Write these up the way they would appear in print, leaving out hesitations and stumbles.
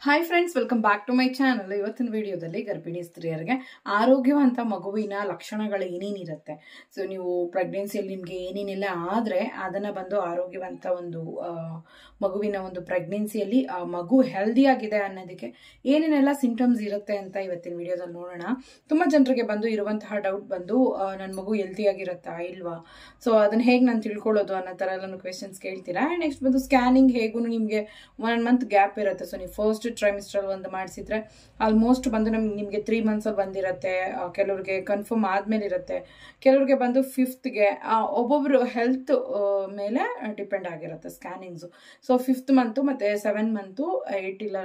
Hi friends, welcome back to my channel. ಇವತ್ತಿನ ವಿಡಿಯೋದಲ್ಲಿ ಗರ್ಭಿಣಿ ಸ್ತ್ರೀಯರಿಗೆ ಆರೋಗ್ಯವಂತ ಮಗುವಿನ ಲಕ್ಷಣಗಳು ಏನೇನಿರುತ್ತೆ, ಸೊ ನೀವು ಪ್ರೆಗ್ನೆನ್ಸಿಯಲ್ಲಿ ನಿಮಗೆ ಏನೇನೆಲ್ಲ ಆದರೆ ಅದನ್ನು ಬಂದು ಆರೋಗ್ಯವಂತ ಒಂದು ಮಗುವಿನ ಒಂದು ಪ್ರೆಗ್ನೆನ್ಸಿಯಲ್ಲಿ ಆ ಮಗು ಹೆಲ್ದಿ ಆಗಿದೆ ಅನ್ನೋದಕ್ಕೆ ಏನೇನೆಲ್ಲ ಸಿಂಟಮ್ಸ್ ಇರುತ್ತೆ ಅಂತ ಇವತ್ತಿನ ವಿಡಿಯೋದಲ್ಲಿ ನೋಡೋಣ. ತುಂಬ ಜನರಿಗೆ ಬಂದು ಇರುವಂತಹ ಡೌಟ್ ಬಂದು ನನ್ನ ಮಗು ಹೆಲ್ದಿ ಆಗಿರುತ್ತಾ ಇಲ್ವಾ, ಸೊ ಅದನ್ನ ಹೇಗೆ ನಾನು ತಿಳ್ಕೊಳ್ಳೋದು ಅನ್ನೋ ಥರ ಎಲ್ಲ ಕ್ವೆಶನ್ಸ್ ಕೇಳ್ತೀರಾ. ಆ್ಯಂಡ್ ನೆಕ್ಸ್ಟ್ ಬಂದು ಸ್ಕ್ಯಾನಿಂಗ್ ಹೇಗೂ ನಿಮಗೆ 1 ಮಂತ್ ಗ್ಯಾಪ್ ಇರುತ್ತೆ. ಸೊ ನೀವು ಫಸ್ಟ್ ಟ್ರೈಮಿಸ್ಟ್ರಲ್ ಒಂದು ಮಾಡಿಸಿದ್ರೆ ಆಲ್ಮೋಸ್ಟ್ ಬಂದು ನಿಮಗೆ 3 months ಬಂದಿರುತ್ತೆ. ಕೆಲವ್ರಿಗೆ ಕನ್ಫರ್ಮ್ ಆದ್ಮೇಲೆ ಇರುತ್ತೆ, ಕೆಲವ್ರಿಗೆ ಬಂದು 5th ಒಬ್ಬೊಬ್ರು ಹೆಲ್ತ್ ಮೇಲೆ ಡಿಪೆಂಡ್ ಆಗಿರುತ್ತೆ ಸ್ಕ್ಯಾನಿಂಗ್ಸು. ಸೊ 5th month ಮತ್ತೆ 7 month 8 ಇಲ್ಲ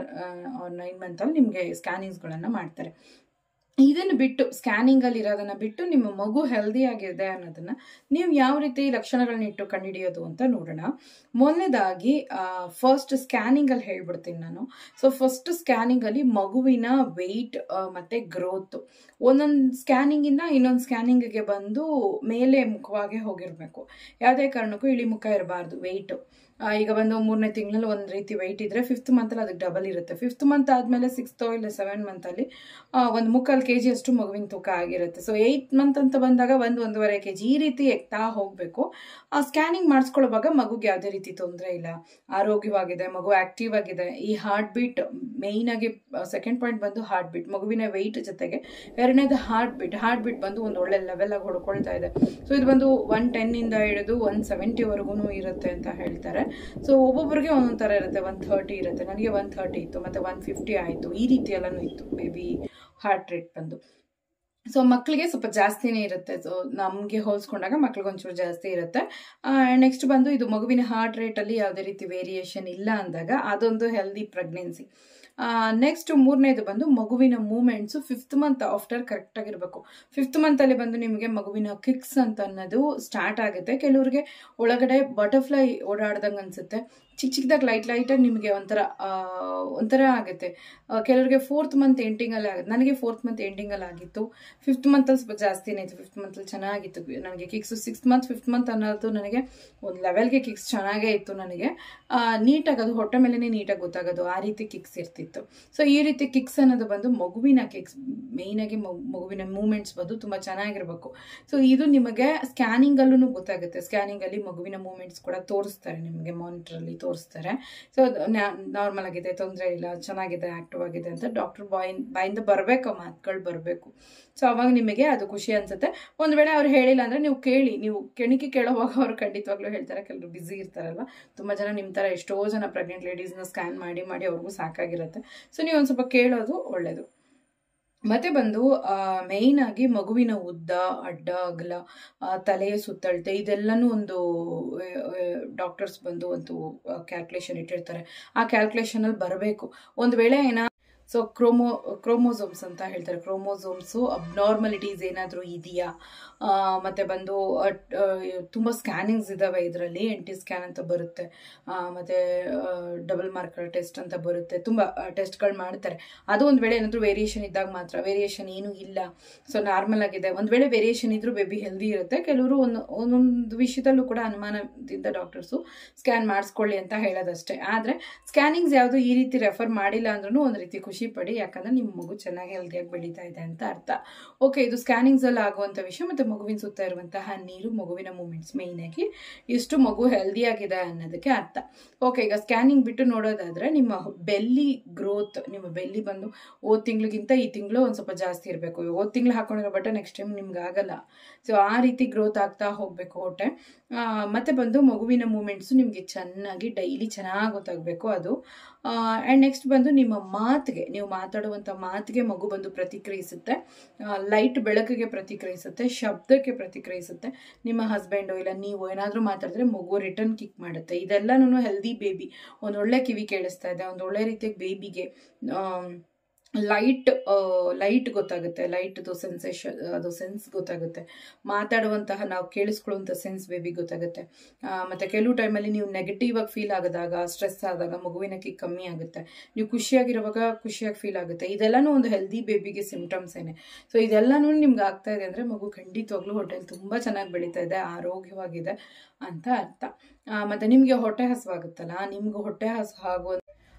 9 month ಅಲ್ಲಿ ನಿಮಗೆ ಸ್ಕ್ಯಾನಿಂಗ್ಸ್ಗಳನ್ನು ಮಾಡ್ತಾರೆ. ಇದನ್ನು ಬಿಟ್ಟು ಸ್ಕ್ಯಾನಿಂಗ್ ಅಲ್ಲಿ ಇರೋದನ್ನ ಬಿಟ್ಟು ನಿಮ್ಮ ಮಗು ಹೆಲ್ದಿ ಆಗಿದೆ ಅನ್ನೋದನ್ನ ನೀವು ಯಾವ ರೀತಿ ಲಕ್ಷಣಗಳನ್ನ ಇಟ್ಟು ಕಂಡುಹಿಡಿಯೋದು ಅಂತ ನೋಡೋಣ. ಮೊದಲನೇದಾಗಿ ಫಸ್ಟ್ ಸ್ಕ್ಯಾನಿಂಗ್ ಅಲ್ಲಿ ಹೇಳ್ಬಿಡ್ತೀನಿ ನಾನು. ಸೊ ಫಸ್ಟ್ ಸ್ಕ್ಯಾನಿಂಗ್ ಅಲ್ಲಿ ಮಗುವಿನ ವೆಯ್ಟ್ ಮತ್ತೆ ಗ್ರೋತ್ ಒಂದೊಂದು ಸ್ಕ್ಯಾನಿಂಗ್ ಇಂದ ಇನ್ನೊಂದು ಸ್ಕ್ಯಾನಿಂಗ್ಗೆ ಬಂದು ಮೇಲೆ ಮುಖವಾಗಿ ಹೋಗಿರ್ಬೇಕು. ಯಾವುದೇ ಕಾರಣಕ್ಕೂ ಇಳಿ ಮುಖ ಇರಬಾರ್ದು. ವೆಯ್ಟ್ ಈಗ ಬಂದು 3ನೇ ತಿಂಗಳಲ್ಲಿ ಒಂದು ರೀತಿ ವೆಯ್ಟ್ ಇದ್ರೆ 5th month ಅಲ್ಲಿ ಅದಕ್ಕೆ ಡಬಲ್ ಇರುತ್ತೆ. 5th month ಆದ್ಮೇಲೆ 6th ಇಲ್ಲ 7 month ಅಲ್ಲಿ 1.25 kg ಅಷ್ಟು ಮಗುವಿನ ತೂಕ ಆಗಿರುತ್ತೆ. ಸೊ 8th month ಅಂತ ಬಂದಾಗ 1.5 kg ಈ ರೀತಿ ಎಕ್ತಾ ಹೋಗ್ಬೇಕು. ಆ ಸ್ಕ್ಯಾನಿಂಗ್ ಮಾಡಿಸ್ಕೊಳ್ಳುವಾಗ ಮಗುಗೆ ಯಾವುದೇ ರೀತಿ ತೊಂದರೆ ಇಲ್ಲ, ಆರೋಗ್ಯವಾಗಿದೆ, ಮಗು ಆಕ್ಟಿವ್ ಆಗಿದೆ. ಈ ಹಾರ್ಟ್ ಬೀಟ್ ಮೇಯ್ನ್ ಆಗಿ ಸೆಕೆಂಡ್ ಪಾಯಿಂಟ್ ಬಂದು ಹಾರ್ಟ್ ಬೀಟ್, ಮಗುವಿನ ವೆಯ್ಟ್ ಜೊತೆಗೆ ಎರಡನೇದು ಹಾರ್ಟ್ ಬೀಟ್ ಬಂದು ಒಂದು ಒಳ್ಳೆ ಲೆವೆಲ್ ಆಗಿ ಹೊಡ್ಕೊಳ್ತಾ ಇದೆ. ಸೊ ಇದು ಬಂದು 110 ಇಂದ ಹಿಡಿದು 170 ವರೆಗೂ ಇರುತ್ತೆ ಅಂತ ಹೇಳ್ತಾರೆ. ಸೊ ಒಬ್ಬೊಬ್ಬರಿಗೆ ಒಂದೊಂದು ಥರ ಇರುತ್ತೆ. 130 ಇರುತ್ತೆ, ನನಗೆ 130 ಇತ್ತು, ಮತ್ತೆ 150 ಆಯಿತು, ಈ ರೀತಿ ಎಲ್ಲನೂ ಇತ್ತು ಬೇಬಿ ಹಾರ್ಟ್ ರೇಟ್ ಬಂದು. ಸೊ ಮಕ್ಕಳಿಗೆ ಸ್ವಲ್ಪ ಜಾಸ್ತಿನೇ ಇರುತ್ತೆ. ಸೊ ನಮಗೆ ಹೋಲಿಸ್ಕೊಂಡಾಗ ಮಕ್ಳಿಗೆ ಒಂಚೂರು ಜಾಸ್ತಿ ಇರುತ್ತೆ. ನೆಕ್ಸ್ಟ್ ಬಂದು ಇದು ಮಗುವಿನ ಹಾರ್ಟ್ ರೇಟಲ್ಲಿ ಯಾವುದೇ ರೀತಿ ವೇರಿಯೇಷನ್ ಇಲ್ಲ ಅಂದಾಗ ಅದೊಂದು ಹೆಲ್ದಿ ಪ್ರೆಗ್ನೆನ್ಸಿ. ನೆಕ್ಸ್ಟ್ 3ನೇದು ಬಂದು ಮಗುವಿನ movements 5th month after correct ಆಗಿರ್ಬೇಕು. 5th month ಅಲ್ಲಿ ಬಂದು ನಿಮಗೆ ಮಗುವಿನ ಕಿಕ್ಸ್ ಅಂತ ಅನ್ನೋದು ಸ್ಟಾರ್ಟ್ ಆಗುತ್ತೆ. ಕೆಲವ್ರಿಗೆ ಒಳಗಡೆ ಬಟರ್ಫ್ಲೈ ಓಡಾಡ್ದಂಗೆ ಅನ್ಸುತ್ತೆ, ಚಿಕ್ಕದಾಗಿ ಲೈಟಾಗಿ ನಿಮಗೆ ಒಂಥರ ಆಗುತ್ತೆ. ಕೆಲವರಿಗೆ 4th month ಎಂಡಿಂಗಲ್ಲಿ ಆಗುತ್ತೆ. ನನಗೆ 4th month ಎಂಡಿಂಗಲ್ಲಿ ಆಗಿತ್ತು. 5th month ಅಲ್ಲಿ ಸ್ವಲ್ಪ ಜಾಸ್ತಿನೇ ಇತ್ತು. 5th month ಅಲ್ಲಿ ಚೆನ್ನಾಗಿತ್ತು ನನಗೆ kicks. 6th month 5th month ಅನ್ನೋದು ನನಗೆ ಒಂದು ಲೆವೆಲ್ಗೆ ಕಿಕ್ಸ್ ಚೆನ್ನಾಗೇ ಇತ್ತು. ನನಗೆ ನೀಟಾಗಿ ಅದು ಹೊಟ್ಟೆ ಮೇಲೇ ನೀಟಾಗಿ ಗೊತ್ತಾಗೋದು, ಆ ರೀತಿ ಕಿಕ್ಸ್ ಇರ್ತಿತ್ತು. ಸೊ ಈ ರೀತಿ ಕಿಕ್ಸ್ ಅನ್ನೋದು ಬಂದು ಮಗುವಿನ ಕಿಕ್ಸ್, ಮೇಯ್ನ್ ಆಗಿ ಮಗುವಿನ ಮೂವ್ಮೆಂಟ್ಸ್ ಬಂದು ತುಂಬಾ ಚೆನ್ನಾಗಿರ್ಬೇಕು. ಸೊ ಇದು ನಿಮಗೆ ಸ್ಕ್ಯಾನಿಂಗ್ ಅಲ್ಲೂ ಗೊತ್ತಾಗುತ್ತೆ. ಸ್ಕ್ಯಾನಿಂಗ್ ಅಲ್ಲಿ ಮಗುವಿನ ಮೂವ್ಮೆಂಟ್ಸ್ ಕೂಡ ತೋರಿಸ್ತಾರೆ, ನಿಮಗೆ ಮಾನಿಟರ್ ಅಲ್ಲಿ ತೋರಿಸ್ತಾರೆ. ಸೊ ನಾರ್ಮಲ್ ಆಗಿದೆ, ತೊಂದರೆ ಇಲ್ಲ, ಚೆನ್ನಾಗಿದೆ, ಆಕ್ಟಿವ್ ಆಗಿದೆ ಅಂತ ಡಾಕ್ಟರ್ ಬಾಯಿಂದ ಬರಬೇಕು, ಮಾತುಗಳು ಬರಬೇಕು. ಸೊ ಅವಾಗ ನಿಮಗೆ ಅದು ಖುಷಿ ಅನ್ಸುತ್ತೆ. ಒಂದ್ ವೇಳೆ ಅವ್ರು ಹೇಳಿಲ್ಲ ಅಂದ್ರೆ ನೀವು ಕೇಳಿ, ನೀವು ಕೆಣಿಕೆ ಕೇಳೋವಾಗ ಅವ್ರು ಖಂಡಿತವಾಗ್ಲೂ ಹೇಳ್ತಾರೆ. ಕೆಲವರು ಬಿಸಿ ಇರ್ತಾರಲ್ಲ, ತುಂಬಾ ಜನ ನಿಮ್ ತರ ಎಷ್ಟೋ ಜನ ಪ್ರೆಗ್ನೆಂಟ್ ಲೇಡೀಸ್ನ ಸ್ಕ್ಯಾನ್ ಮಾಡಿ ಅವ್ರಿಗೂ ಸಾಕಾಗಿರುತ್ತೆ. ಸೊ ನೀವು ಒಂದ್ ಸ್ವಲ್ಪ ಕೇಳೋದು ಒಳ್ಳೇದು. ಮತ್ತೆ ಬಂದು ಮೇಯ್ನ್ ಆಗಿ ಮಗುವಿನ ಉದ್ದ, ಅಡ್ಡ, ಅಗಲ, ತಲೆಯ ಸುತ್ತಳತೆ ಇದೆಲ್ಲನೂ ಒಂದು ಡಾಕ್ಟರ್ಸ್ ಬಂದು ಒಂದು ಕ್ಯಾಲ್ಕುಲೇಷನ್ ಇಟ್ಟಿರ್ತಾರೆ. ಆ ಕ್ಯಾಲ್ಕುಲೇಷನ್ ಅಲ್ಲಿ ಬರಬೇಕು. ಒಂದ್ ವೇಳೆ ಸೊ ಕ್ರೋಮೋಸೋಮ್ಸ್ ಅಂತ ಹೇಳ್ತಾರೆ. ಕ್ರೋಮೋಸೋಮ್ಸು ಅಬ್ನಾರ್ಮಲಿಟೀಸ್ ಏನಾದರೂ ಇದೆಯಾ, ಮತ್ತೆ ಬಂದು ತುಂಬ ಸ್ಕ್ಯಾನಿಂಗ್ಸ್ ಇದ್ದಾವೆ ಇದರಲ್ಲಿ. NT ಸ್ಕ್ಯಾನ್ ಅಂತ ಬರುತ್ತೆ, ಮತ್ತೆ ಡಬಲ್ ಮಾರ್ಕರ್ ಟೆಸ್ಟ್ ಅಂತ ಬರುತ್ತೆ. ತುಂಬ ಟೆಸ್ಟ್ಗಳು ಮಾಡ್ತಾರೆ. ಅದು ಒಂದು ವೇಳೆ ಏನಾದರೂ ವೇರಿಯೇಷನ್ ಇದ್ದಾಗ ಮಾತ್ರ. ವೇರಿಯೇಷನ್ ಏನೂ ಇಲ್ಲ, ಸೊ ನಾರ್ಮಲ್ ಆಗಿದೆ. ಒಂದು ವೇಳೆ ವೇರಿಯೇಷನ್ ಇದ್ರೂ ಬೇಬಿ ಹೆಲ್ದಿ ಇರುತ್ತೆ. ಕೆಲವರು ಒಂದೊಂದು ವಿಷಯದಲ್ಲೂ ಕೂಡ ಅನುಮಾನದಿಂದ ಡಾಕ್ಟರ್ಸು ಸ್ಕ್ಯಾನ್ ಮಾಡಿಸ್ಕೊಳ್ಳಿ ಅಂತ ಹೇಳೋದಷ್ಟೇ. ಆದರೆ ಸ್ಕ್ಯಾನಿಂಗ್ಸ್ ಯಾವುದು ಈ ರೀತಿ ರೆಫರ್ ಮಾಡಿಲ್ಲ ಅಂದ್ರೂ ಒಂದು ರೀತಿ ಖುಷಿ ಪಡಿ, ಯಾಕಂದ್ರೆ ನಿಮ್ಮ ಮಗು ಚೆನ್ನಾಗಿ ಹೆಲ್ದಿಯಾಗಿ ಬೆಳೀತಾ ಇದೆ ಅಂತ ಅರ್ಥ. ಓಕೆ, ಇದು ಸ್ಕ್ಯಾನಿಂಗ್ಸ್ ಅಲ್ಲಿ ಆಗುವಂತ ವಿಷಯ. ಮತ್ತೆ ಮಗುವಿನ ಸುತ್ತ ಇರುವಂತಹ ನೀರು, ಮಗುವಿನ ಮೂವ್ಮೆಂಟ್ಸ್, ಮೇಯ್ನ್ ಆಗಿ ಇಷ್ಟು ಮಗು ಹೆಲ್ದಿ ಆಗಿದೆ ಅನ್ನೋದಕ್ಕೆ ಅರ್ಥ. ಓಕೆ, ಈಗ ಸ್ಕ್ಯಾನಿಂಗ್ ಬಿಟ್ಟು ನೋಡೋದಾದ್ರೆ ನಿಮ್ಮ ಬೆಲ್ಲಿ ಗ್ರೋತ್, ನಿಮ್ಮ ಬೆಲ್ಲಿ ಬಂದು ಹೋದ ತಿಂಗಳಿಗಿಂತ ಈ ತಿಂಗಳು ಒಂದ್ ಸ್ವಲ್ಪ ಜಾಸ್ತಿ ಇರಬೇಕು. ಹೋದ ತಿಂಗಳು ಹಾಕೊಂಡಿರೋ ಬಟ್ಟೆ ನೆಕ್ಸ್ಟ್ ಟೈಮ್ ನಿಮ್ಗೆ ಆಗಲ್ಲ. ಸೊ ಆ ರೀತಿ ಗ್ರೋತ್ ಆಗ್ತಾ ಹೋಗ್ಬೇಕು ಹೊಟ್ಟೆ. ಮತ್ತೆ ಬಂದು ಮಗುವಿನ ಮೂವ್ಮೆಂಟ್ಸ್ ನಿಮ್ಗೆ ಚೆನ್ನಾಗಿ ಡೈಲಿ ಚೆನ್ನಾಗಿ ಗೊತ್ತಾಗಬೇಕು ಅದು. ಅಂಡ್ ನೆಕ್ಸ್ಟ್ ಬಂದು ನಿಮ್ಮ ಮಾತಿಗೆ, ನೀವು ಮಾತಾಡುವಂಥ ಮಾತಿಗೆ ಮಗು ಬಂದು ಪ್ರತಿಕ್ರಿಯಿಸುತ್ತೆ. ಲೈಟ್ ಬೆಳಕಿಗೆ ಪ್ರತಿಕ್ರಿಯಿಸುತ್ತೆ, ಶಬ್ದಕ್ಕೆ ಪ್ರತಿಕ್ರಿಯಿಸುತ್ತೆ. ನಿಮ್ಮ ಹಸ್ಬೆಂಡು ಇಲ್ಲ ನೀವು ಏನಾದರೂ ಮಾತಾಡಿದ್ರೆ ಮಗು ರಿಟರ್ನ್ ಕಿಕ್ ಮಾಡುತ್ತೆ. ಇದೆಲ್ಲನೂ ಹೆಲ್ದಿ ಬೇಬಿ. ಒಂದೊಳ್ಳೆ ಕಿವಿ ಕೇಳಿಸ್ತಾ ಇದೆ, ಒಂದೊಳ್ಳೆ ರೀತಿಯಾಗಿ ಬೇಬಿಗೆ ಲೈಟ್ ಗೊತ್ತಾಗುತ್ತೆ. ಲೈಟ್ದು ಸೆನ್ಸೇಷನ್, ಅದು ಸೆನ್ಸ್ ಗೊತ್ತಾಗುತ್ತೆ. ಮಾತಾಡುವಂತಹ ನಾವು ಕೇಳಿಸ್ಕೊಳ್ಳುವಂಥ ಸೆನ್ಸ್ ಬೇಬಿ ಗೊತ್ತಾಗುತ್ತೆ. ಮತ್ತೆ ಕೆಲವು ಟೈಮಲ್ಲಿ ನೀವು ನೆಗೆಟಿವ್ ಆಗಿ ಫೀಲ್ ಆದಾಗ, ಸ್ಟ್ರೆಸ್ ಆದಾಗ ಮಗುವಿನ ಕಿಕ್ ಕಮ್ಮಿ ಆಗುತ್ತೆ. ನೀವು ಖುಷಿಯಾಗಿರುವಾಗ ಖುಷಿಯಾಗಿ ಫೀಲ್ ಆಗುತ್ತೆ. ಇದೆಲ್ಲನೂ ಒಂದು ಹೆಲ್ದಿ ಬೇಬಿಗೆ ಸಿಂಪ್ಟಮ್ಸ್ ಏನೆ. ಸೊ ಇದೆಲ್ಲನೂ ನಿಮ್ಗೆ ಆಗ್ತಾ ಇದೆ ಅಂದ್ರೆ ಮಗು ಖಂಡಿತವಾಗ್ಲೂ ಹೊಟ್ಟೆಲಿ ತುಂಬಾ ಚೆನ್ನಾಗಿ ಬೆಳೀತಾ ಇದೆ, ಆರೋಗ್ಯವಾಗಿದೆ ಅಂತ ಅರ್ಥ. ಮತ್ತೆ ನಿಮ್ಗೆ ಹೊಟ್ಟೆ ಹಸುವಾಗುತ್ತಲ್ಲ, ನಿಮ್ಗೆ ಹೊಟ್ಟೆ ಹಸು ಆಗುವ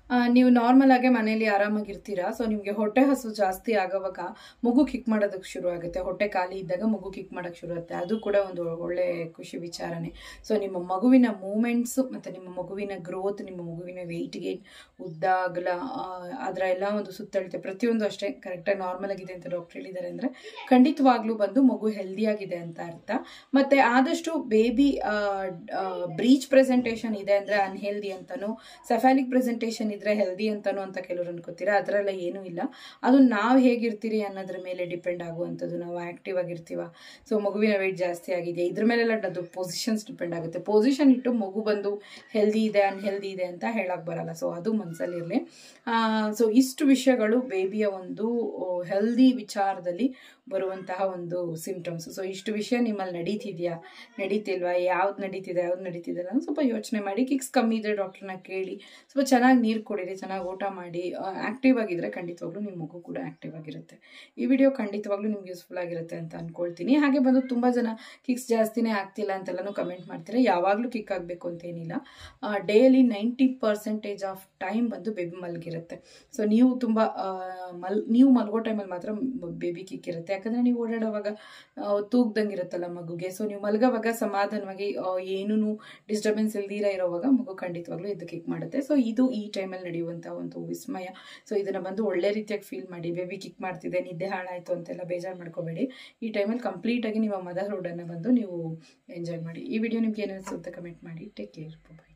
ನೀವು ನಾರ್ಮಲ್ ಆಗಿ ಮನೆಯಲ್ಲಿ ಆರಾಮಾಗಿರ್ತೀರಾ. ಸೊ ನಿಮಗೆ ಹೊಟ್ಟೆ ಹಸು ಜಾಸ್ತಿ ಆಗೋವಾಗ ಮಗು ಕಿಕ್ ಮಾಡೋದಕ್ಕೆ ಶುರು ಆಗುತ್ತೆ. ಹೊಟ್ಟೆ ಖಾಲಿ ಇದ್ದಾಗ ಮಗು ಕಿಕ್ ಮಾಡೋಕ್ಕೆ ಶುರು ಆಗುತ್ತೆ. ಅದು ಕೂಡ ಒಂದು ಒಳ್ಳೆ ಖುಷಿ ವಿಚಾರನೇ. ಸೊ ನಿಮ್ಮ ಮಗುವಿನ ಮೂಮೆಂಟ್ಸು ಮತ್ತು ನಿಮ್ಮ ಮಗುವಿನ ಗ್ರೋತ್, ನಿಮ್ಮ ಮಗುವಿನ ವೆಯ್ಟ್ ಗೇನ್, ಉದ್ದ ಅಗಲ, ಅದರ ಎಲ್ಲ ಒಂದು ಸುತ್ತಳತೆ ಪ್ರತಿಯೊಂದು ಅಷ್ಟೇ ಕರೆಕ್ಟಾಗಿ ನಾರ್ಮಲ್ ಆಗಿದೆ ಅಂತ ಡಾಕ್ಟರ್ ಹೇಳಿದ್ದಾರೆ ಅಂದರೆ ಖಂಡಿತವಾಗ್ಲೂ ಬಂದು ಮಗು ಹೆಲ್ದಿಯಾಗಿದೆ ಅಂತ ಅರ್ಥ. ಮತ್ತು ಆದಷ್ಟು ಬೇಬಿ ಬ್ರೀಚ್ ಪ್ರೆಸೆಂಟೇಷನ್ ಇದೆ ಅಂದರೆ ಅನ್ಹೆಲ್ದಿ ಅಂತನೂ, ಸೆಫಾಲಿಕ್ ಪ್ರೆಸೆಂಟೇಷನ್ ಇದ್ರೆ ಹೆಲ್ದಿ ಅಂತಾನು ಅಂತ ಕೆಲವರು ಅನ್ಕೋತೀರಾ. ಅದರೆಲ್ಲ ಏನೂ ಇಲ್ಲ. ಅದು ನಾವು ಹೇಗಿರ್ತೀರಿ ಅನ್ನೋದ್ರ ಮೇಲೆ ಡಿಪೆಂಡ್ ಆಗುವಂಥದ್ದು. ನಾವು ಆಕ್ಟಿವ್ ಆಗಿರ್ತೀವ, ಸೊ ಮಗುವಿನ ವೆಯ್ಟ್ ಜಾಸ್ತಿ ಆಗಿದೆ, ಇದ್ರ ಮೇಲೆಲ್ಲ ಅದು ಪೊಸಿಷನ್ಸ್ ಡಿಪೆಂಡ್ ಆಗುತ್ತೆ. ಪೊಸಿಷನ್ ಇಟ್ಟು ಮಗು ಬಂದು ಹೆಲ್ದಿ ಇದೆ ಅನ್ಹೆಲ್ದಿ ಇದೆ ಅಂತ ಹೇಳಕ್ ಬರಲ್ಲ. ಸೊ ಅದು ಮನಸ್ಸಲ್ಲಿರಲಿ. ಸೊ ಇಷ್ಟು ವಿಷಯಗಳು ಬೇಬಿಯ ಒಂದು ಹೆಲ್ದಿ ವಿಚಾರದಲ್ಲಿ ಬರುವಂತಹ ಒಂದು ಸಿಂಪ್ಟಮ್ಸ್. ಸೊ ಇಷ್ಟು ವಿಷಯ ನಿಮ್ಮಲ್ಲಿ ನಡೀತಿಲ್ವಾ, ಯಾವ್ದು ನಡೀತಿದೆ ಅನ್ನೋ ಸ್ವಲ್ಪ ಯೋಚನೆ ಮಾಡಿ. ಕಿಕ್ಸ್ ಕಮ್ಮಿ ಇದ್ರೆ ಡಾಕ್ಟರ್ನ ಕೇಳಿ, ಸ್ವಲ್ಪ ಚೆನ್ನಾಗಿ ನೀರು ಕುಡೀರಿ, ಚೆನ್ನಾಗಿ ಊಟ ಮಾಡಿ, ಆಕ್ಟಿವ್ ಆಗಿದ್ರೆ ಖಂಡಿತವಾಗ್ಲೂ ನಿಮ್ಮ ಮಗು ಕೂಡ ಆಕ್ಟಿವ್ ಆಗಿರುತ್ತೆ. ಈ ವಿಡಿಯೋ ಖಂಡಿತವಾಗ್ಲೂ ನಿಮ್ಗೆ ಯೂಸ್ಫುಲ್ ಆಗಿರುತ್ತೆ ಅಂತ ಅನ್ಕೊಳ್ತೀನಿ. ಹಾಗೆ ಬಂದು ತುಂಬ ಜನ ಕಿಕ್ಸ್ ಜಾಸ್ತಿನೇ ಆಗ್ತಿಲ್ಲ ಅಂತೆಲ್ಲನೂ ಕಮೆಂಟ್ ಮಾಡ್ತೀರಾ. ಯಾವಾಗಲೂ ಕಿಕ್ ಆಗಬೇಕು ಅಂತೇನಿಲ್ಲ. ಡೇಲಿ 90% ಆಫ್ ಟೈಮ್ ಬಂದು ಬೇಬಿ ಮಲಗಿರುತ್ತೆ. ಸೊ ನೀವು ತುಂಬ ನೀವು ಮಲಗೋ ಟೈಮಲ್ಲಿ ಮಾತ್ರ ಬೇಬಿ ಕಿಕ್ ಇರುತ್ತೆ. ಯಾಕಂದರೆ ನೀವು ಓಡಾಡೋವಾಗ ತೂಗ್ದಂಗೆ ಇರುತ್ತಲ್ಲ ಮಗುಗೆ. ಸೊ ನೀವು ಮಲಗೋವಾಗ ಸಮಾಧಾನವಾಗಿ ಏನೂ ಡಿಸ್ಟರ್ಬೆನ್ಸ್ ಇಲ್ದಿರ ಇರೋವಾಗ ಮಗು ಖಂಡಿತವಾಗ್ಲೂ ಇದು ಕಿಕ್ ಮಾಡುತ್ತೆ. ಸೊ ಇದು ಈ ಟೈಮಲ್ಲಿ ನಡೆಯುವಂಥ ಒಂದು ವಿಸ್ಮಯ. ಸೊ ಇದನ್ನು ಬಂದು ಒಳ್ಳೆ ರೀತಿಯಾಗಿ ಫೀಲ್ ಮಾಡಿ. ಬೇಬಿ ಕಿಕ್ ಮಾಡ್ತಿದೆ, ನಿದ್ದೆ ಹಾಳಾಯಿತು ಅಂತೆಲ್ಲ ಬೇಜಾರು ಮಾಡ್ಕೋಬೇಡಿ. ಈ ಟೈಮಲ್ಲಿ ಕಂಪ್ಲೀಟಾಗಿ ನಿಮ್ಮ ಮದರ್ಹುಡನ್ನು ಬಂದು ನೀವು ಎಂಜಾಯ್ ಮಾಡಿ. ಈ ವಿಡಿಯೋ ನಿಮ್ಗೆ ಏನು ಅನಿಸುತ್ತೆ ಕಮೆಂಟ್ ಮಾಡಿ. Take care.